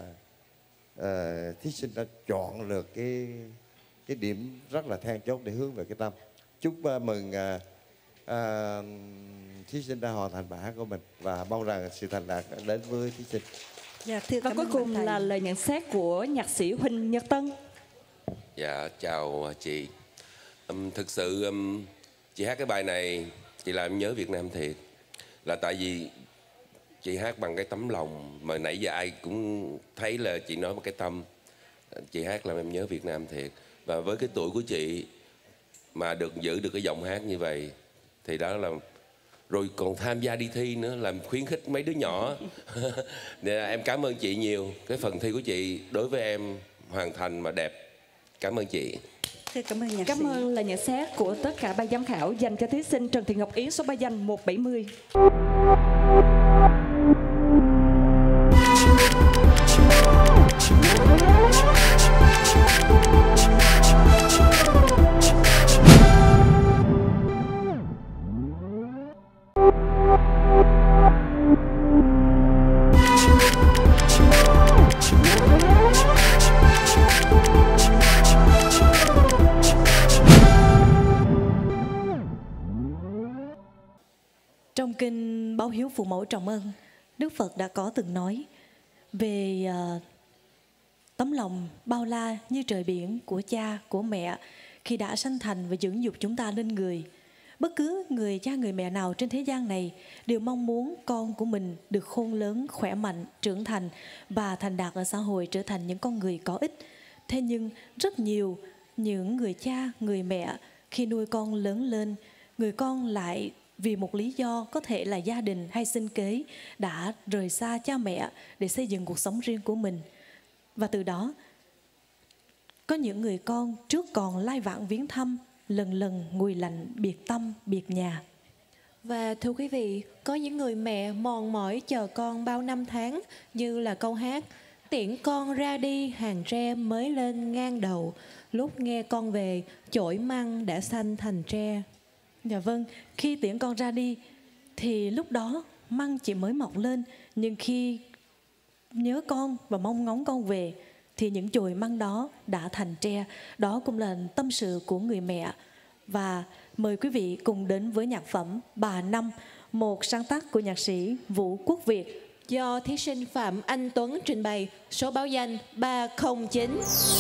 Speaker 4: uh, thí sinh đã chọn được cái cái điểm rất là then chốt để hướng về cái tâm. Chúc uh, mừng uh, uh, thí sinh đã hoàn thành bài hát của mình, và mong rằng sự thành đạt đến với thí sinh.
Speaker 8: Dạ, thưa, và cuối cùng là lời nhận xét của nhạc sĩ Huỳnh Nhật Tân.
Speaker 6: Dạ, chào chị. Um, thực sự um, chị hát cái bài này chị làm em nhớ Việt Nam thiệt. Là tại vì chị hát bằng cái tấm lòng mà nãy giờ ai cũng thấy là chị nói bằng cái tâm. Chị hát làm em nhớ Việt Nam thiệt. Và với cái tuổi của chị mà được giữ được cái giọng hát như vậy thì đó là, rồi còn tham gia đi thi nữa, làm khuyến khích mấy đứa nhỏ. Nên em cảm ơn chị nhiều. Cái phần thi của chị đối với em hoàn thành mà đẹp. Cảm ơn chị.
Speaker 8: Cảm ơn nhạc Cảm sĩ. ơn là nhận xét của tất cả ban giám khảo dành cho thí sinh Trần Thị Ngọc Yến, số ba danh một bảy mươi.
Speaker 11: Trong kinh Báo Hiếu Phụ Mẫu Trọng Ân, Đức Phật đã có từng nói về uh, tấm lòng bao la như trời biển của cha, của mẹ khi đã sanh thành và dưỡng dục chúng ta lên người. Bất cứ người cha người mẹ nào trên thế gian này đều mong muốn con của mình được khôn lớn, khỏe mạnh, trưởng thành và thành đạt ở xã hội, trở thành những con người có ích. Thế nhưng rất nhiều những người cha, người mẹ khi nuôi con lớn lên, người con lại vì một lý do có thể là gia đình hay sinh kế đã rời xa cha mẹ để xây dựng cuộc sống riêng của mình. Và từ đó có những người con trước còn lai vãng viếng thăm, lần lần nguôi lạnh biệt tâm biệt nhà.
Speaker 2: Và thưa quý vị, có những người mẹ mòn mỏi chờ con bao năm tháng, như là câu hát tiễn con ra đi hàng tre mới lên ngang đầu, lúc nghe con về chổi măng đã xanh thành tre.
Speaker 11: Dạ vâng, khi tiễn con ra đi thì lúc đó măng chỉ mới mọc lên, nhưng khi nhớ con và mong ngóng con về thì những chồi măng đó đã thành tre. Đó cũng là tâm sự của người mẹ. Và mời quý vị cùng đến với nhạc phẩm Bà Năm, một sáng tác của nhạc sĩ Vũ Quốc Việt,
Speaker 2: do thí sinh Phạm Anh Tuấn trình bày, số báo danh ba không chín.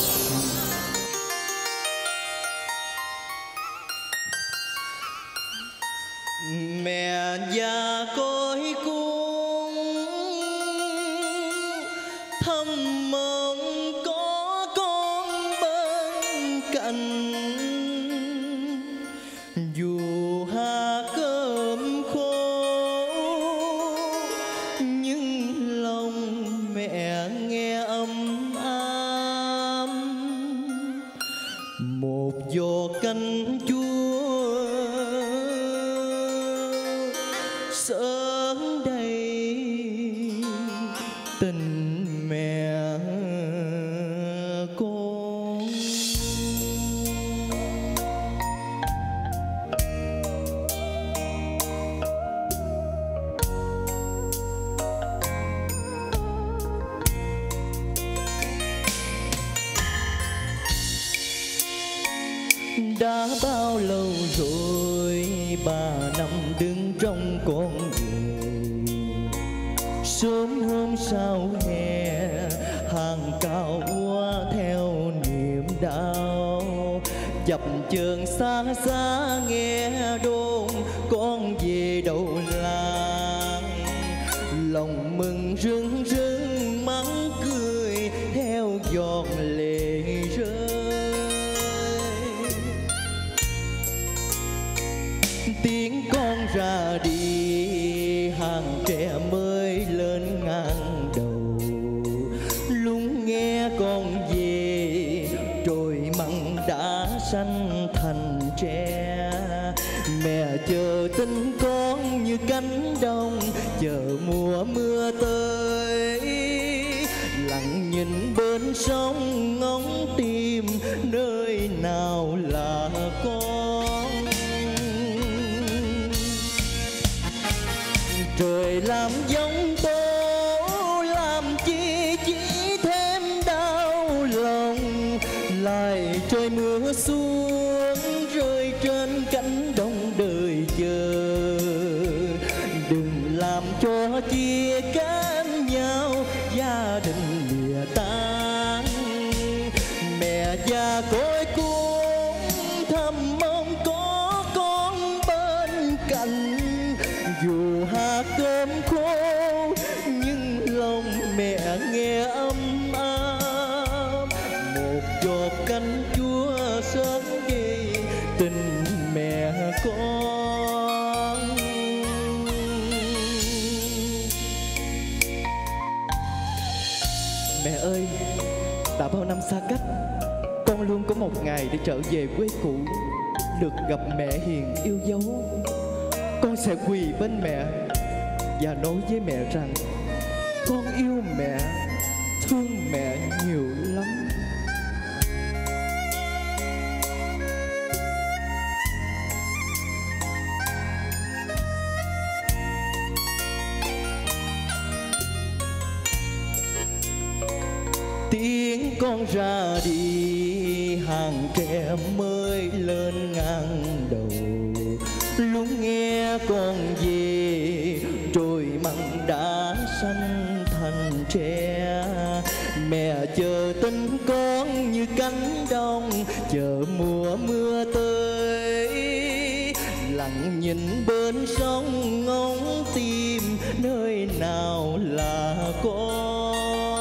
Speaker 13: Mẹ già cõi cung thăm mong có con bên cạnh, dù hà cơm khô nhưng lòng mẹ nghe ấm áp. Một giọt canh chua sớm đây tình mẹ con. Đã bao lâu rồi bà Năm đứng trong con người, sớm hôm sau hè hàng cao qua theo niềm đau. Dập chờn xa xa nghe đồn con về đầu làng, lòng mừng rưng rưng mắng cười theo giọt lệ rơi. Tiếng con ra đi hàng trẻ mới lên ngang đầu, lúng nghe con về rồi măng đã xanh thành tre. Mẹ chờ tin con như cánh đồng chờ mùa mưa tới, lặng nhìn bên sông ngóng tìm nơi nào là con. Trời làm giông tố làm chi chỉ thêm đau lòng, lại trời mưa xuống rơi trên cánh đồng đời chờ. Đừng làm cho chia cánh nhau gia đình lìa tan. Mẹ già cõi cung thầm mong có con bên cạnh, dù hạt cơm khô nhưng lòng mẹ nghe ấm áp. Một giọt canh chua sớm ghi tình mẹ con. Mẹ ơi, đã bao năm xa cách, con luôn có một ngày để trở về quê cũ, được gặp mẹ hiền yêu dấu. Con sẽ quỳ bên mẹ và nói với mẹ rằng con yêu mẹ, thương mẹ nhiều lắm. Tiếng con ra đi hàng trẻ mới lên ngang đầu, lúc nghe con về rồi măng đã xanh thành tre. Mẹ chờ tin con như cánh đồng chờ mùa mưa tới, lặng nhìn bên sông ngóng tìm nơi nào là con.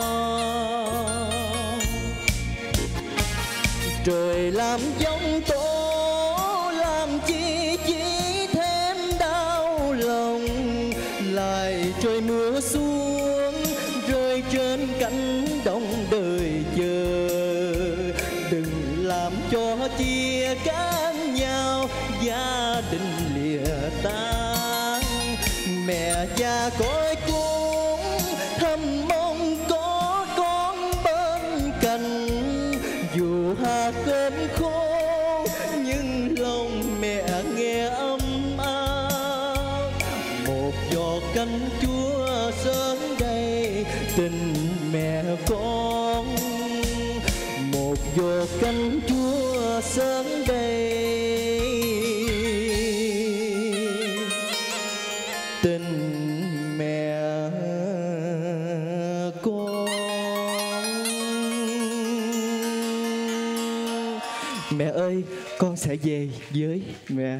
Speaker 13: Trời làm giông tố làm chi chỉ thêm đau lòng, lại trời mưa xuống rơi trên cánh đồng đời chờ. Đừng làm cho chia cánh nhau gia đình lìa tan. Mẹ già cõi cung thầm mong có con bên cạnh, dù hạt cơm khô nhưng lòng mẹ nghe ấm áp. Một giọt canh chua sớm đây tình mẹ con. vô cánh chúa sớm đây, tình mẹ con. Mẹ ơi, con sẽ về với mẹ.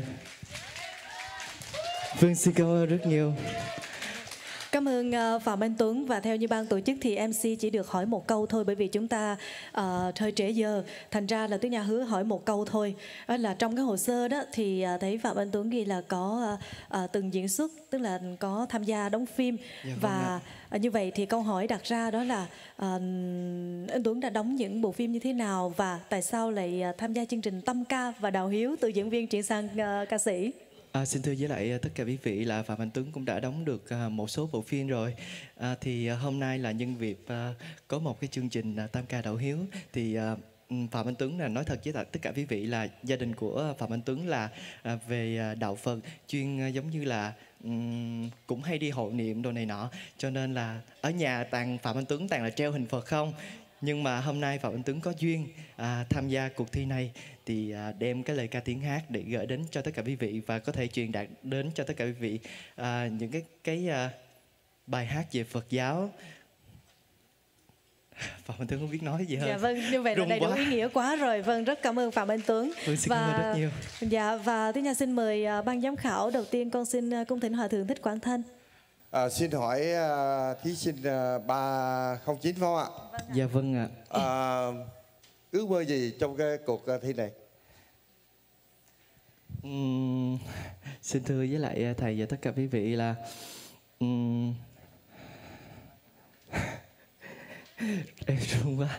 Speaker 13: Vâng, xin cảm ơn rất nhiều.
Speaker 11: Cảm ơn uh, Phạm Anh Tuấn, và theo như ban tổ chức thì em xê chỉ được hỏi một câu thôi, bởi vì chúng ta uh, hơi trễ giờ, thành ra là Tứ Nhà hứa hỏi một câu thôi. Đó là trong cái hồ sơ đó thì uh, thấy Phạm Anh Tuấn ghi là có uh, uh, từng diễn xuất, tức là có tham gia đóng phim.
Speaker 13: Dạ, vâng
Speaker 11: Và uh, như vậy thì câu hỏi đặt ra đó là uh, anh Tuấn đã đóng những bộ phim như thế nào, và tại sao lại uh, tham gia chương trình Tâm Ca và Đào Hiếu từ diễn viên chuyển sang uh, ca sĩ?
Speaker 13: À, xin thưa với lại tất cả quý vị là Phạm Anh Tuấn cũng đã đóng được à, một số bộ phim rồi. À, thì à, hôm nay là nhân dịp à, có một cái chương trình à, Tam Ca Đào Hiếu, thì à, Phạm Anh Tuấn là nói thật với tất cả quý vị là gia đình của Phạm Anh Tuấn là à, về à, đạo Phật, chuyên à, giống như là um, cũng hay đi hội niệm đồ này nọ, cho nên là ở nhà toàn Phạm Anh Tuấn toàn là treo hình Phật không. Nhưng mà hôm nay Phạm Anh Tuấn có duyên à, tham gia cuộc thi này, thì à, đem cái lời ca tiếng hát để gửi đến cho tất cả quý vị, và có thể truyền đạt đến cho tất cả quý vị à, những cái cái à, bài hát về Phật giáo. Phạm Anh Tuấn không biết nói gì hơn.
Speaker 11: Dạ vâng, như vậy là đầy đủ ý nghĩa quá rồi. Vâng, rất cảm ơn Phạm Anh Tuấn.
Speaker 13: Vâng, xin
Speaker 11: và,
Speaker 13: cảm ơn rất nhiều.
Speaker 11: Dạ, và Tứ Nhà xin mời uh, ban giám khảo. Đầu tiên con xin uh, cung thỉnh Hòa Thượng Thích Quảng Thanh.
Speaker 4: À, xin hỏi uh, thí sinh uh, ba không chín phải không ạ?
Speaker 13: Dạ vâng ạ.
Speaker 4: À, ước mơ gì trong cái cuộc uh, thi này?
Speaker 13: Uhm, xin thưa với lại thầy và tất cả quý vị là um, em run quá.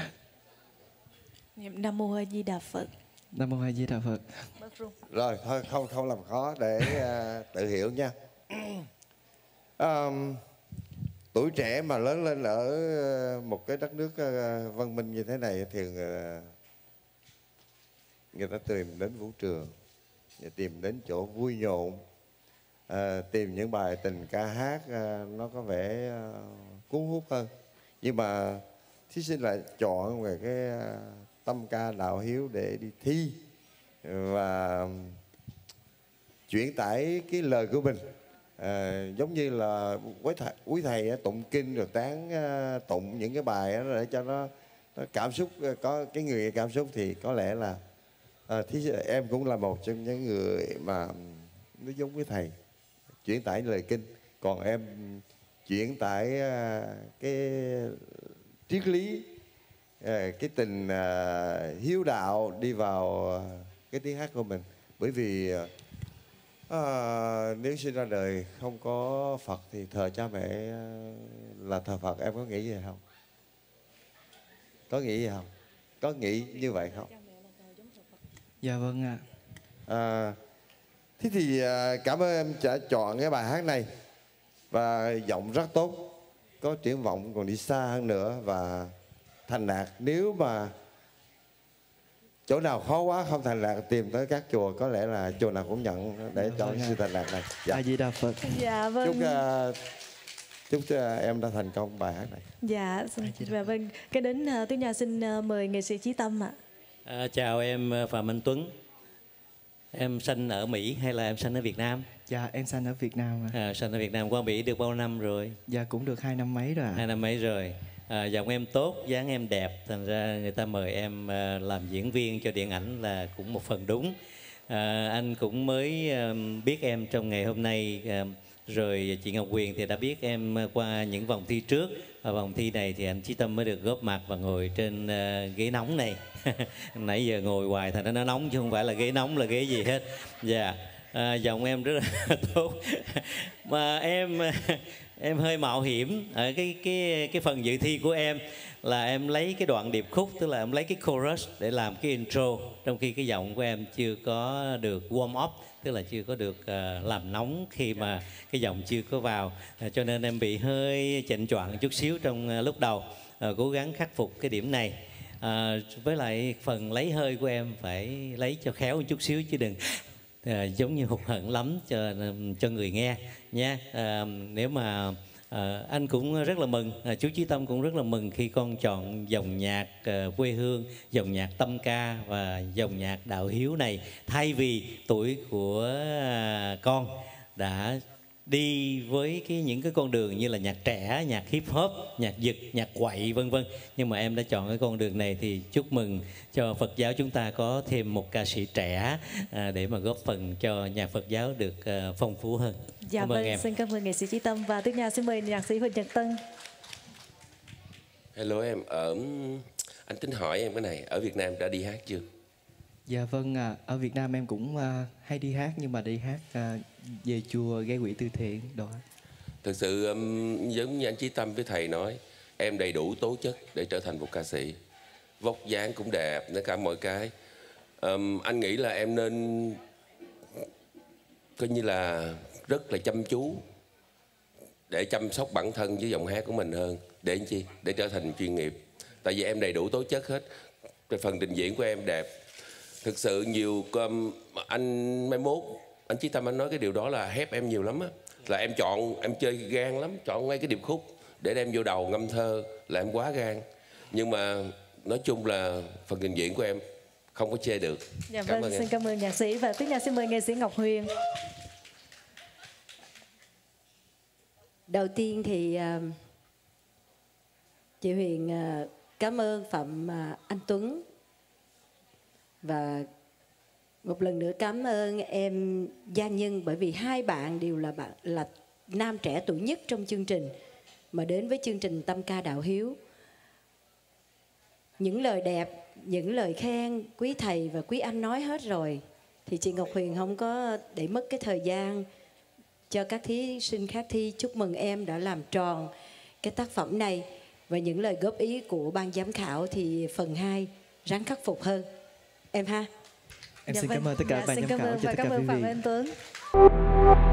Speaker 11: Niệm Nam Mô A Di Đà Phật.
Speaker 13: Nam Mô A Di Đà Phật.
Speaker 4: Rồi thôi không không làm khó để uh, tự hiểu nha. Um, tuổi trẻ mà lớn lên ở một cái đất nước uh, văn minh như thế này thì uh, người ta tìm đến vũ trường, tìm đến chỗ vui nhộn, uh, tìm những bài tình ca hát uh, nó có vẻ uh, cuốn hút hơn. Nhưng mà thí sinh lại chọn về cái uh, Tâm Ca Đạo Hiếu để đi thi và chuyển tải cái lời của mình. À, giống như là quý thầy, quý thầy tụng kinh rồi tán uh, tụng những cái bài đó để cho nó, nó cảm xúc, có cái người cảm xúc, thì có lẽ là uh, thí em cũng là một trong những người mà nó giống với thầy chuyển tải lời kinh, còn em chuyển tải uh, cái triết lý, uh, cái tình uh, hiếu đạo đi vào uh, cái tiếng hát của mình. Bởi vì uh, À, nếu sinh ra đời không có Phật thì thờ cha mẹ là thờ Phật, em có nghĩ gì không? Có nghĩ gì không? Có nghĩ như vậy không?
Speaker 13: Dạ vâng ạ.
Speaker 4: À, thế thì cảm ơn em đã chọn cái bài hát này, và giọng rất tốt, có triển vọng còn đi xa hơn nữa và thành đạt. Nếu mà chỗ nào khó quá không thành đạt, tìm tới các chùa, có lẽ là chùa nào cũng nhận để cho cái sự thành đạt này.
Speaker 13: Dạ. A Di Đà Phật.
Speaker 11: Dạ vâng.
Speaker 4: Chúc uh, chúc uh, em đã thành công bài hát này.
Speaker 11: Dạ, dạ vâng. Cái đến uh, Tứ Nhà xin uh, mời nghệ sĩ Chí Tâm ạ.
Speaker 5: À, chào em Phạm Anh Tuấn. Em sinh ở Mỹ hay là em sinh ở Việt Nam?
Speaker 13: Dạ em sinh ở Việt Nam. À,
Speaker 5: à sinh ở Việt Nam. Qua Mỹ được bao năm rồi?
Speaker 13: Dạ cũng được hai năm mấy rồi ạ.
Speaker 5: Hai năm mấy rồi. À, giọng em tốt, dáng em đẹp, thành ra người ta mời em à, làm diễn viên cho điện ảnh là cũng một phần đúng. À, anh cũng mới à, biết em trong ngày hôm nay, à, rồi chị Ngọc Huyền thì đã biết em qua những vòng thi trước. Và vòng thi này thì anh Chí Tâm mới được góp mặt và ngồi trên à, ghế nóng này. Nãy giờ ngồi hoài thành ra nó nóng chứ không phải là ghế nóng là ghế gì hết. Dạ, yeah. à, giọng em rất là tốt. Mà em em hơi mạo hiểm ở cái cái cái phần dự thi của em là em lấy cái đoạn điệp khúc, tức là em lấy cái chorus để làm cái intro, trong khi cái giọng của em chưa có được warm up, tức là chưa có được uh, làm nóng khi mà cái giọng chưa có vào, uh, cho nên em bị hơi chệch choạng chút xíu trong uh, lúc đầu. Uh, cố gắng khắc phục cái điểm này. Uh, với lại phần lấy hơi của em phải lấy cho khéo một chút xíu chứ đừng À, giống như hụt hẫng lắm cho cho người nghe nha. À, nếu mà À, anh cũng rất là mừng, à, chú Chí Tâm cũng rất là mừng khi con chọn dòng nhạc uh, quê hương, dòng nhạc tâm ca và dòng nhạc đạo hiếu này, thay vì tuổi của uh, con đã đi với cái những cái con đường như là nhạc trẻ, nhạc hip hop, nhạc giật, nhạc quậy vân vân. Nhưng mà em đã chọn cái con đường này thì chúc mừng cho Phật giáo chúng ta có thêm một ca sĩ trẻ à, để mà góp phần cho nhạc Phật giáo được uh, phong phú hơn.
Speaker 11: Dạ
Speaker 5: cảm
Speaker 11: vâng,
Speaker 5: ơn em.
Speaker 11: xin cảm ơn nghệ sĩ Chí Tâm và tiếp theo xin mời nhạc sĩ Huỳnh Nhật Tân.
Speaker 6: Hello em, ở anh tính hỏi em cái này, ở Việt Nam đã đi hát chưa?
Speaker 13: Dạ vâng, à, ở Việt Nam em cũng à, hay đi hát, nhưng mà đi hát à, về chùa gây quỹ từ thiện đó.
Speaker 6: Thực sự um, giống như anh Chí Tâm với thầy nói, em đầy đủ tố chất để trở thành một ca sĩ. Vóc dáng cũng đẹp, tất cả mọi cái. Um, anh nghĩ là em nên coi như là rất là chăm chú để chăm sóc bản thân với giọng hát của mình hơn. Để làm chi? Để trở thành chuyên nghiệp. Tại vì em đầy đủ tố chất hết. Cái phần trình diễn của em đẹp. Thực sự nhiều um, anh mai mốt anh Chí Tâm anh nói cái điều đó là hép em nhiều lắm á, là em chọn em chơi gan lắm, chọn ngay cái điệp khúc để đem vô đầu ngâm thơ là em quá gan. Nhưng mà nói chung là phần trình diễn của em không có chê được.
Speaker 11: Dạ
Speaker 6: cảm
Speaker 11: vâng,
Speaker 6: ơn
Speaker 11: xin
Speaker 6: em.
Speaker 11: cảm ơn nhạc sĩ và tiếp theo xin mời nghệ sĩ Ngọc Huyền.
Speaker 7: Đầu tiên thì uh, chị Huyền uh, cảm ơn Phạm uh, Anh Tuấn, và một lần nữa cảm ơn em Gia Nhân, bởi vì hai bạn đều là bạn là nam trẻ tuổi nhất trong chương trình mà đến với chương trình Tâm Ca Đạo Hiếu. Những lời đẹp, những lời khen quý thầy và quý anh nói hết rồi, thì chị Ngọc Huyền không có để mất cái thời gian cho các thí sinh khác thi. Chúc mừng em đã làm tròn cái tác phẩm này, và những lời góp ý của ban giám khảo thì phần hai ráng khắc phục hơn em ha.
Speaker 13: Em
Speaker 11: Dạ
Speaker 13: xin
Speaker 11: vâng.
Speaker 13: cảm ơn tất cả
Speaker 11: Dạ,
Speaker 13: ban
Speaker 11: xin
Speaker 13: giám
Speaker 11: cảm
Speaker 13: khảo
Speaker 11: ơn
Speaker 13: cho
Speaker 11: và
Speaker 13: tất cả
Speaker 11: cảm
Speaker 13: quý
Speaker 11: ơn Phạm
Speaker 13: vị.
Speaker 11: Anh Tuấn.